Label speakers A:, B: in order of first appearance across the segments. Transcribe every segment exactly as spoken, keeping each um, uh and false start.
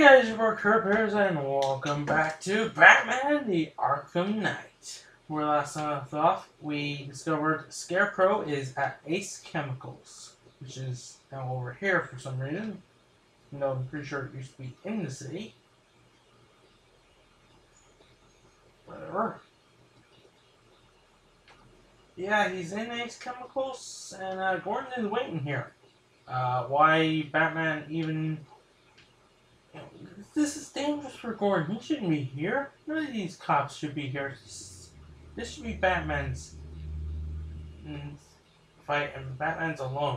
A: guys, your Kurt Bears, and welcome back to Batman the Arkham Knight. Where last time I left off, we discovered Scarecrow is at Ace Chemicals, which is now over here for some reason. No, I'm pretty sure it used to be in the city. Whatever. Yeah, he's in Ace Chemicals, and uh, Gordon is waiting here. Uh, why Batman even... You know, this is dangerous for Gordon. He shouldn't be here. None of these cops should be here. This, this should be Batman's mm, fight, and Batman's alone.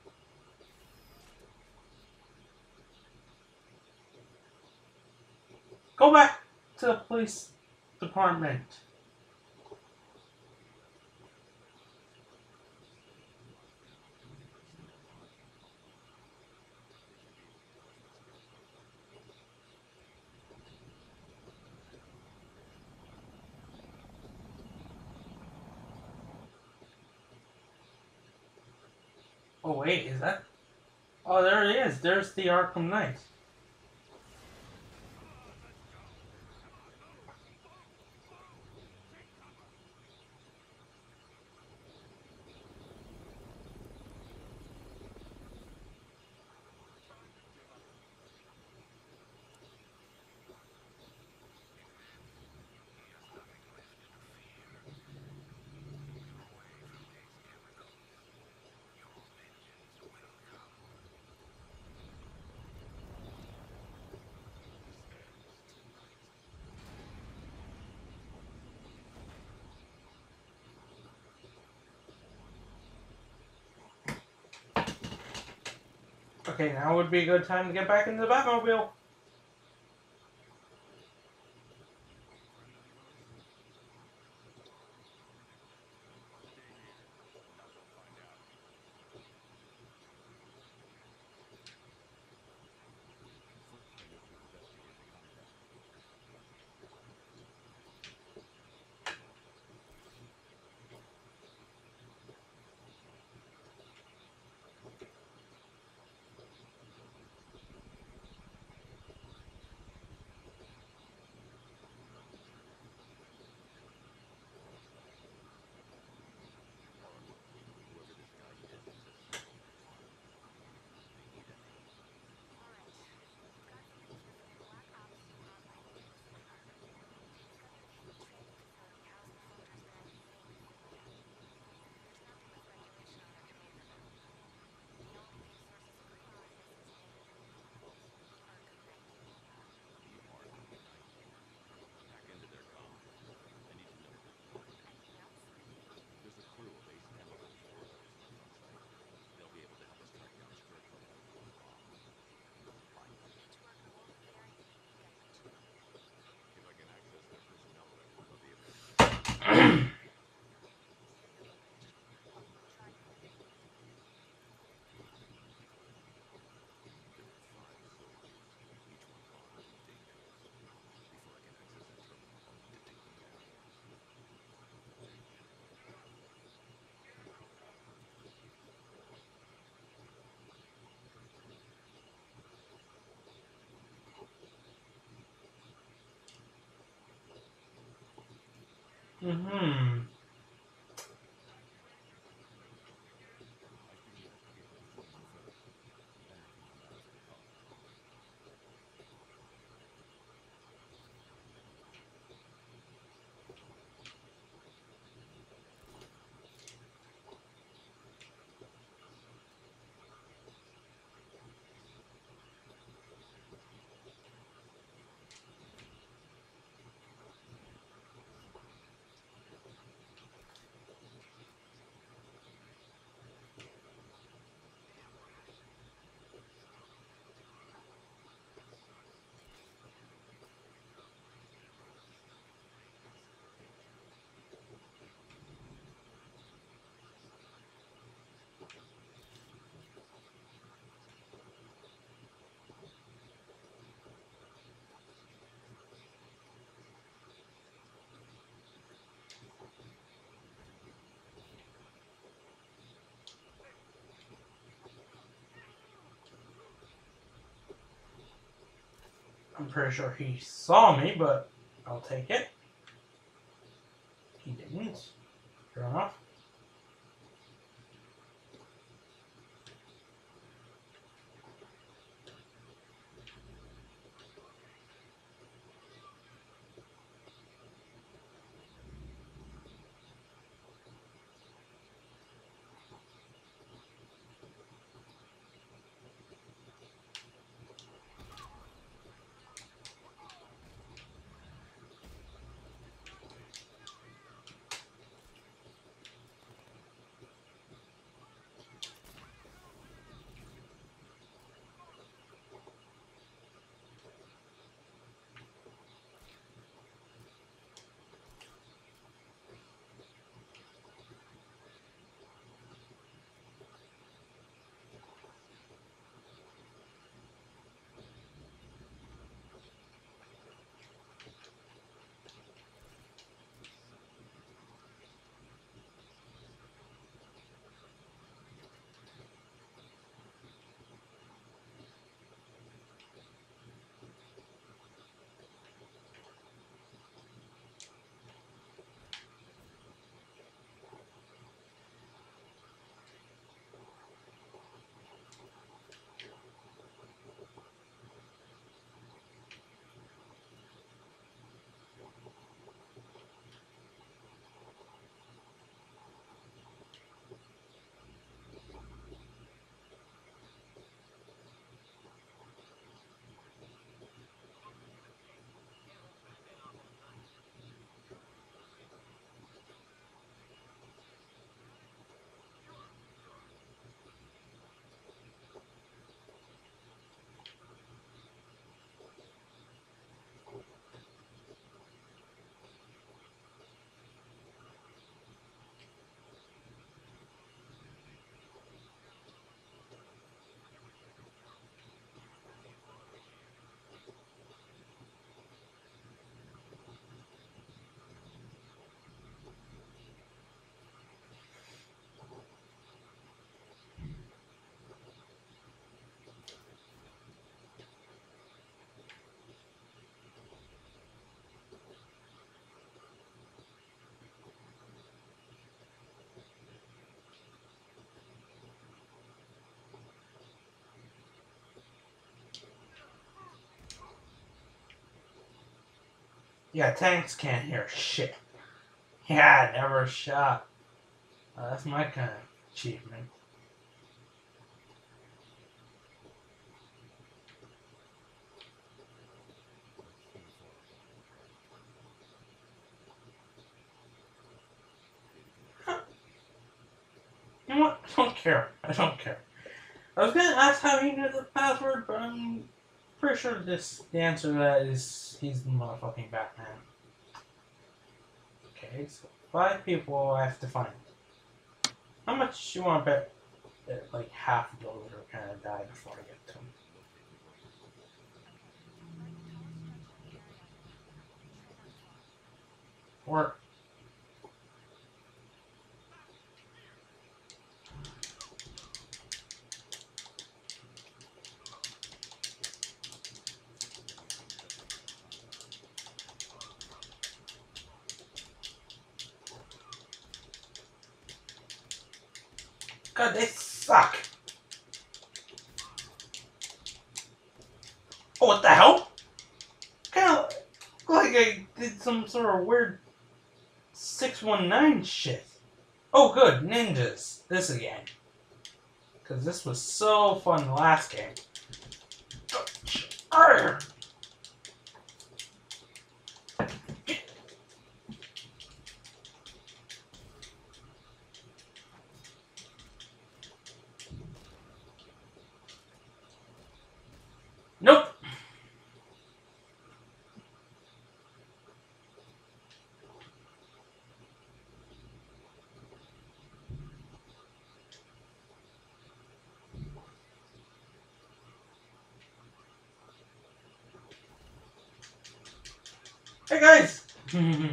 A: Go back to the police department. Oh wait, is that? Oh, there it is. There's the Arkham Knight. Okay, now would be a good time to get back into the Batmobile. Mm-hmm. I'm pretty sure he saw me, but I'll take it. He didn't. Fair enough. Yeah, tanks can't hear shit. Yeah, never shot. Uh, that's my kind of achievement. You know what? I don't care. I don't care. I was gonna ask how he knew the password, but I'm pretty sure this the answer to that is he's the motherfucking Batman. Okay, so five people I have to find. How much you want to bet that like half of those are gonna die before I get to them? Or God, they suck. Oh, what the hell? Kind of like I did some sort of weird six one nine shit. Oh, good, ninjas. This again. Because this was so fun the last game. Arrgh. Nope. Hey guys! It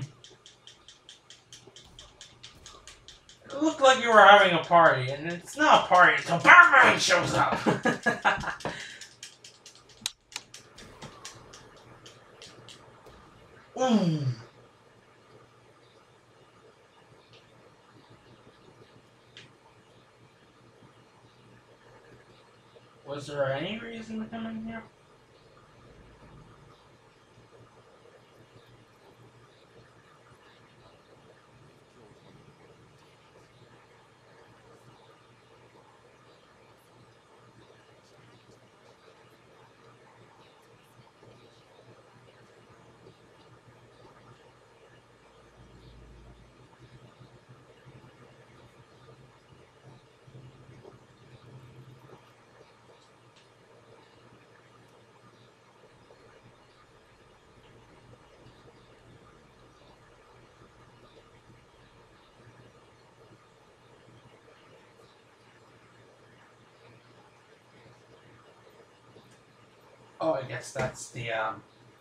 A: looked like you were having a party, and it's not a party until Batman shows up! Mm. Was there any reason to come in here? Oh, I guess that's the um.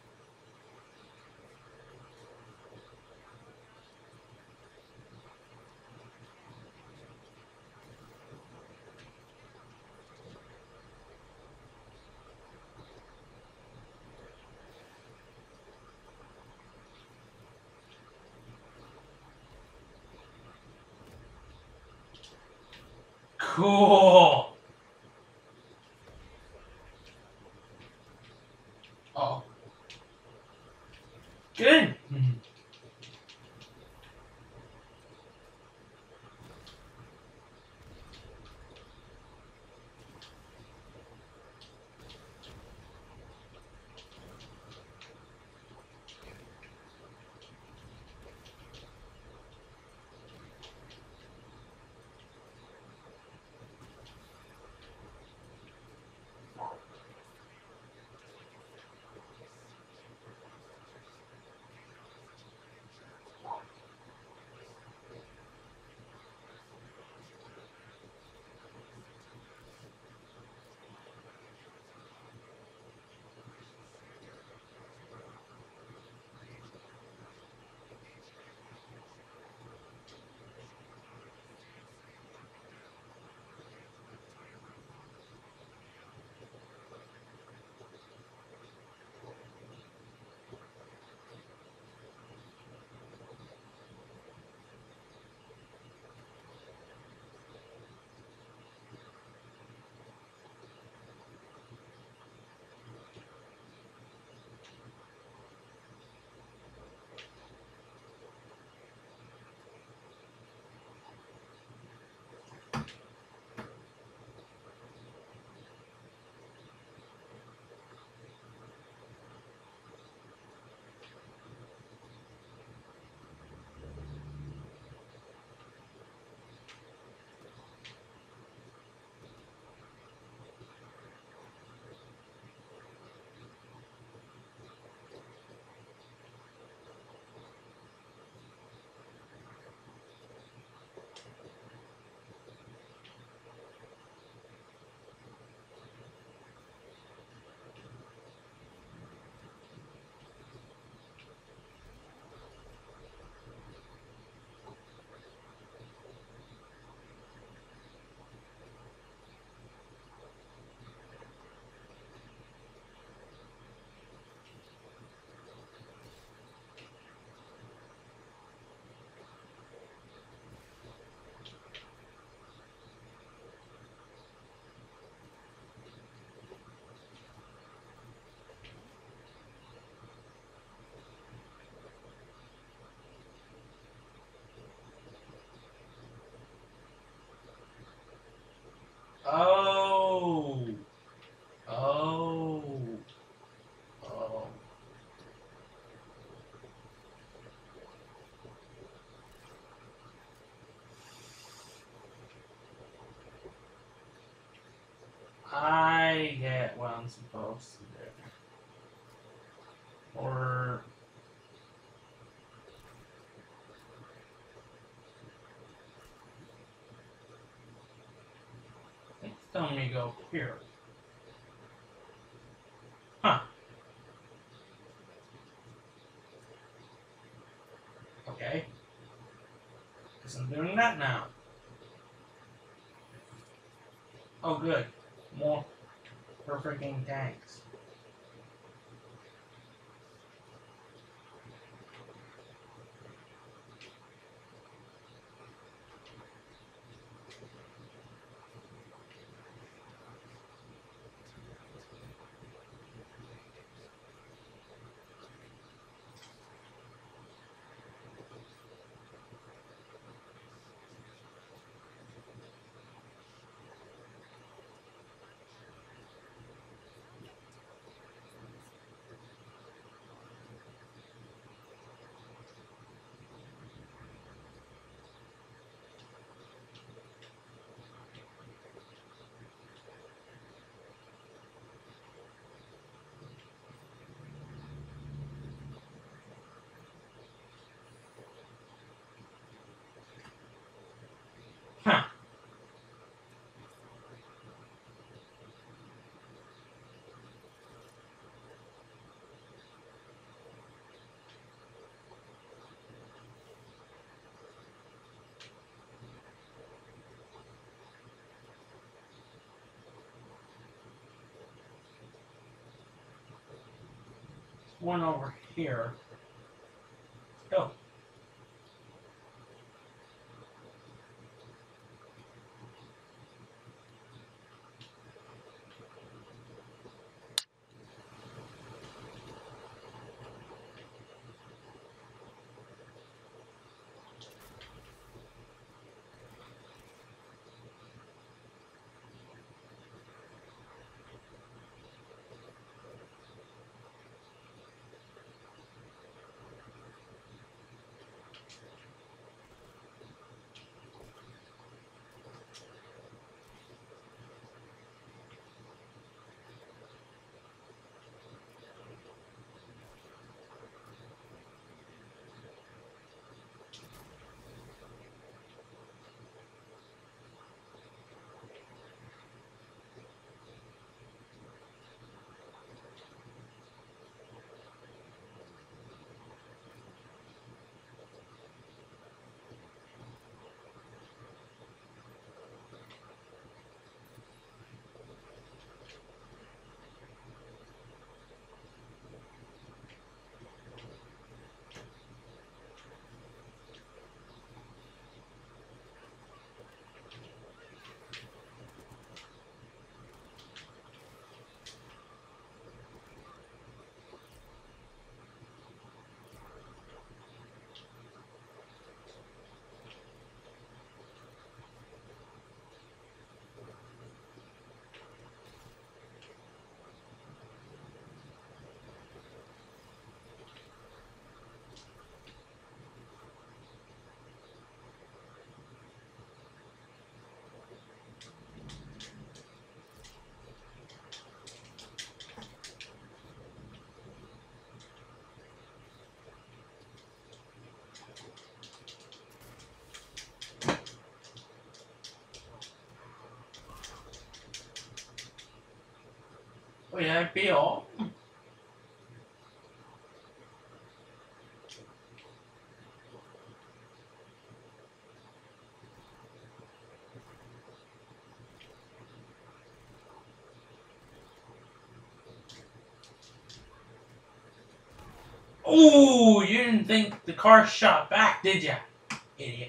A: Cool. Oh, get in. Mhm. Oh. Oh. Oh. I get what I'm supposed to do. Or it's telling me to go here. Huh. Okay. Guess I'm doing that now. Oh, good. More for freaking tanks. one over here. Go. Would that be all? Oh, you didn't think the car shot back, did ya? Idiot.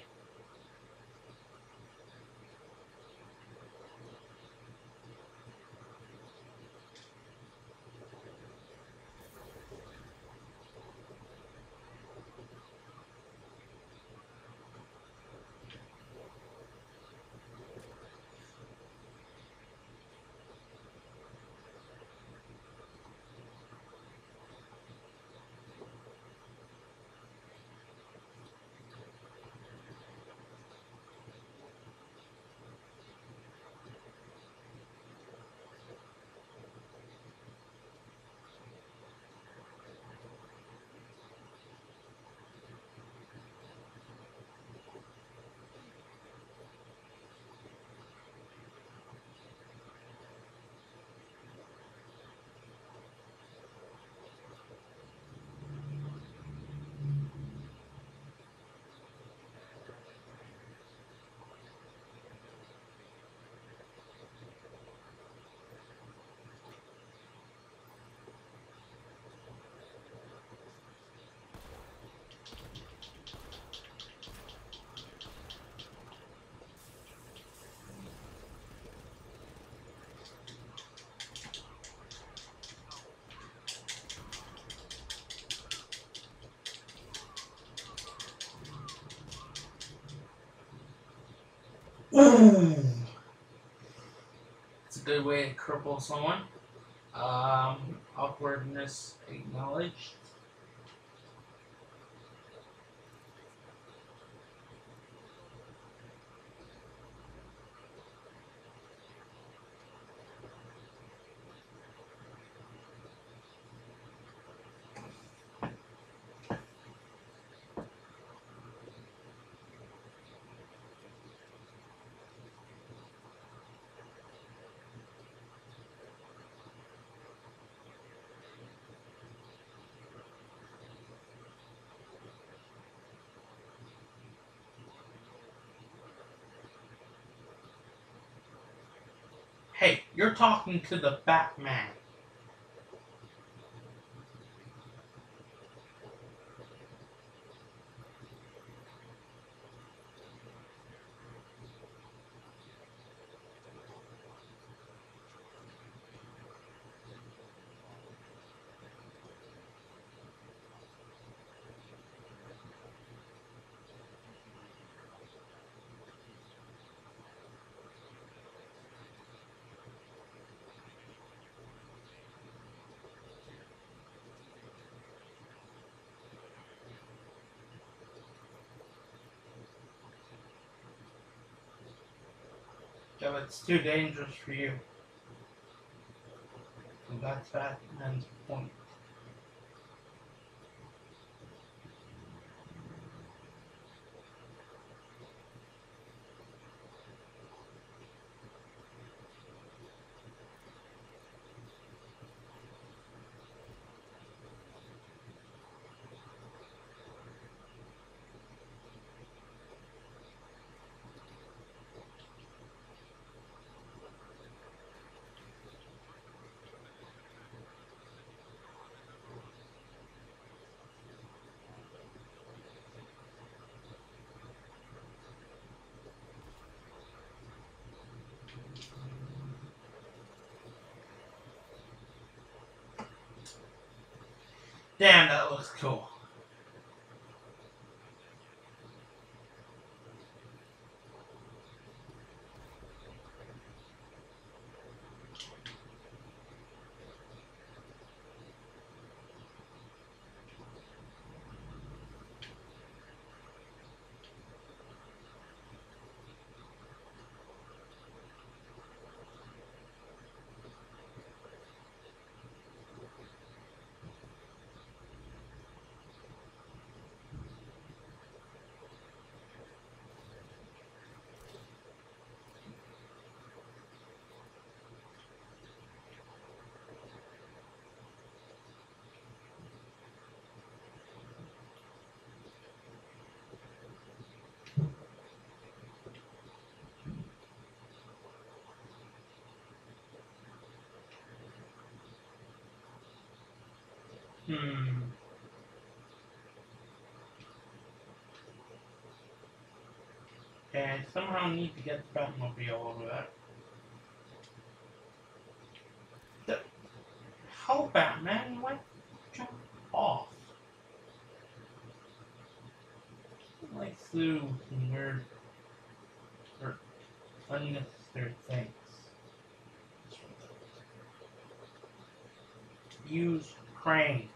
A: Ooh. It's a good way to cripple someone. Um, awkwardness acknowledged. Hey, you're talking to the Batman. So it's too dangerous for you. And that's Batman's point. Damn, that looks cool. Hmm. Okay, I somehow need to get the Batmobile over there. The how Batman went jump off? Like through weird or unnecessary things. Use crane.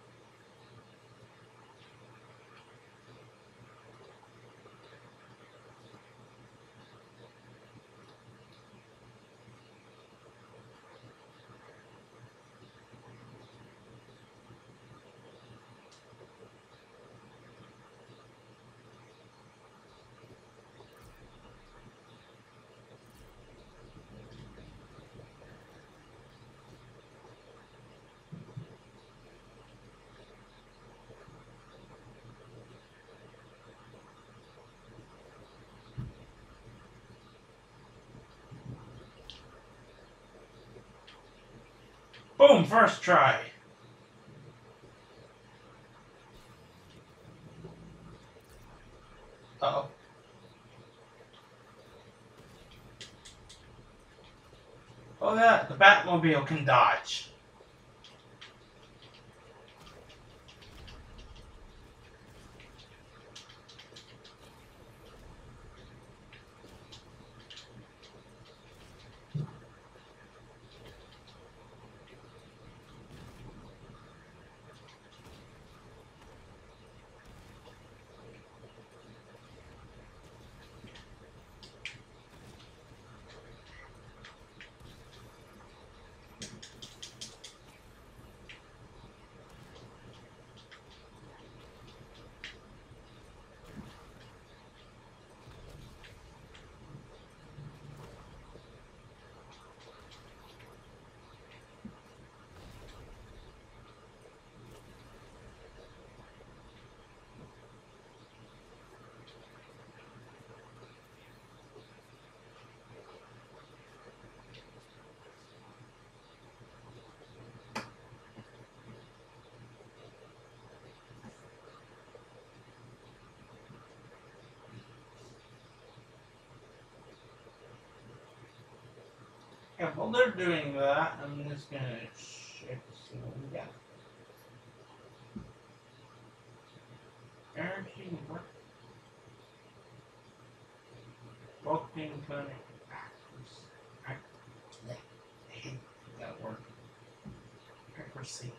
A: Boom! First try. Uh oh. Oh yeah, the Batmobile can dodge. Yeah, while they're doing that, I'm just gonna check to see what we got. Energy work. Broken clinic. I hate that word. Accuracy.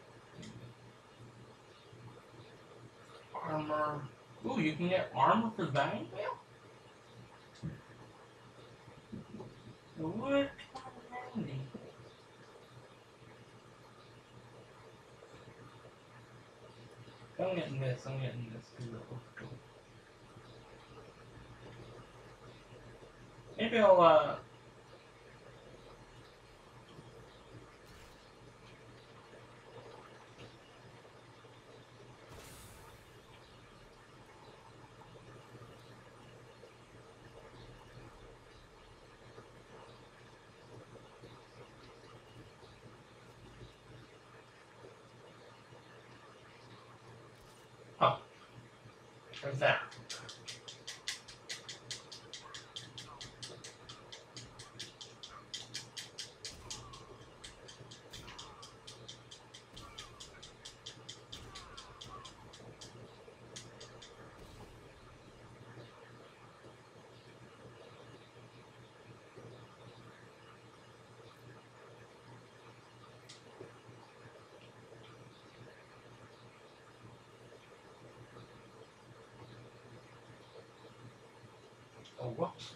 A: Armor. Ooh, you can get armor for Batmobile? It would come in handy. I'm getting this, I'm getting this. Because it looks cool. Maybe I'll, uh... Oh. There's that. Oh, whoops.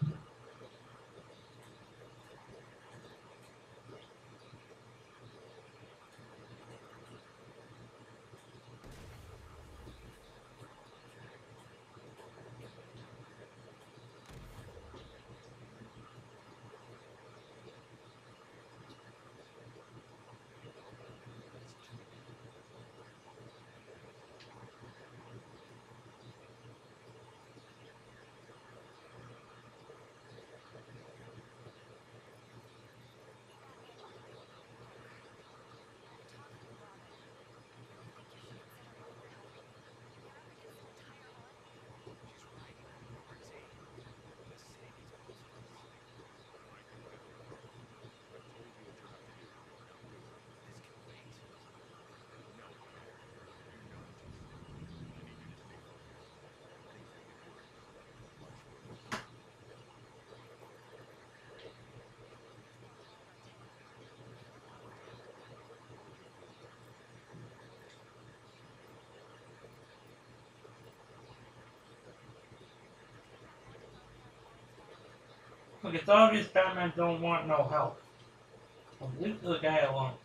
A: Look, it's obvious Batman don't want no help. So leave the guy alone.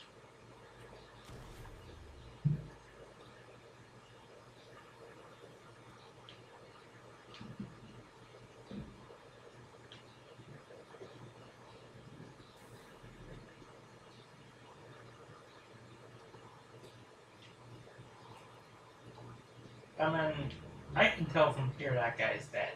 A: Batman, I can tell from here that guy's dead.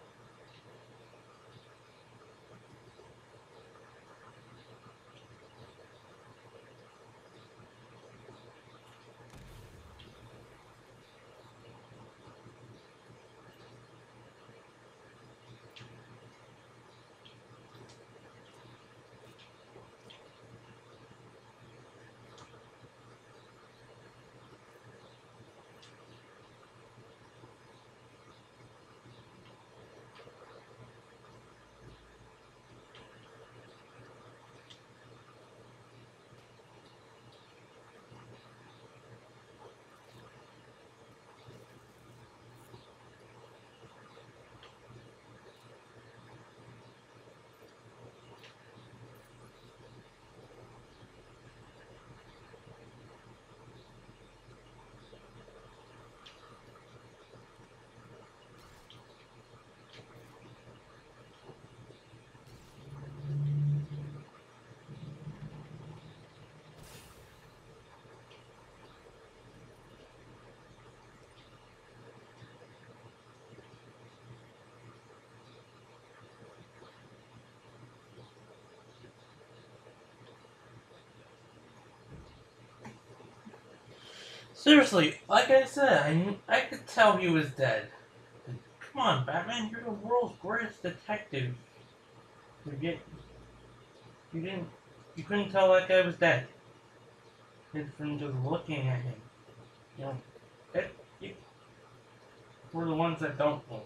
A: Seriously, like I said, I, kn- I could tell he was dead. Come on, Batman, you're the world's greatest detective. You get, you didn't, you couldn't tell that guy was dead. Just from just looking at him. You know, it, you, we're the ones that don't know.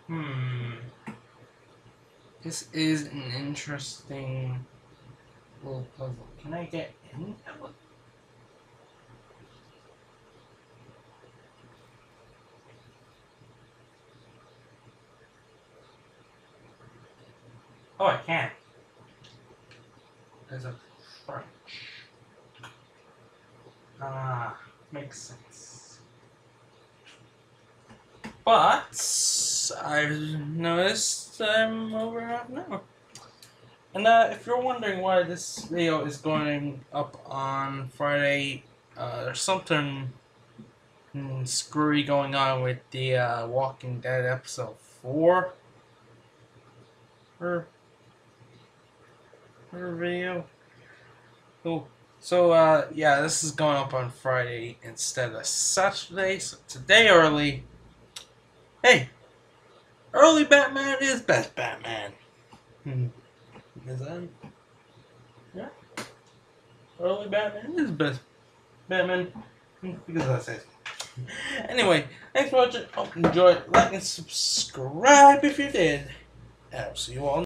A: Hmm. This is an interesting little puzzle. Can I get in? Oh, I can. There's a French. Ah, makes sense. But I've noticed I'm over half an hour. And uh, if you're wondering why this video is going up on Friday, uh, there's something mm, screwy going on with the uh, Walking Dead episode four. Her, her video. Oh, so uh, yeah, this is going up on Friday instead of Saturday. So today early. Hey, early Batman is best Batman. Hmm. Is that? Yeah. Early Batman is best Batman. Hmm, because I say so. Anyway, thanks for watching. Hope you enjoyed. Like and subscribe if you did. And I'll see you all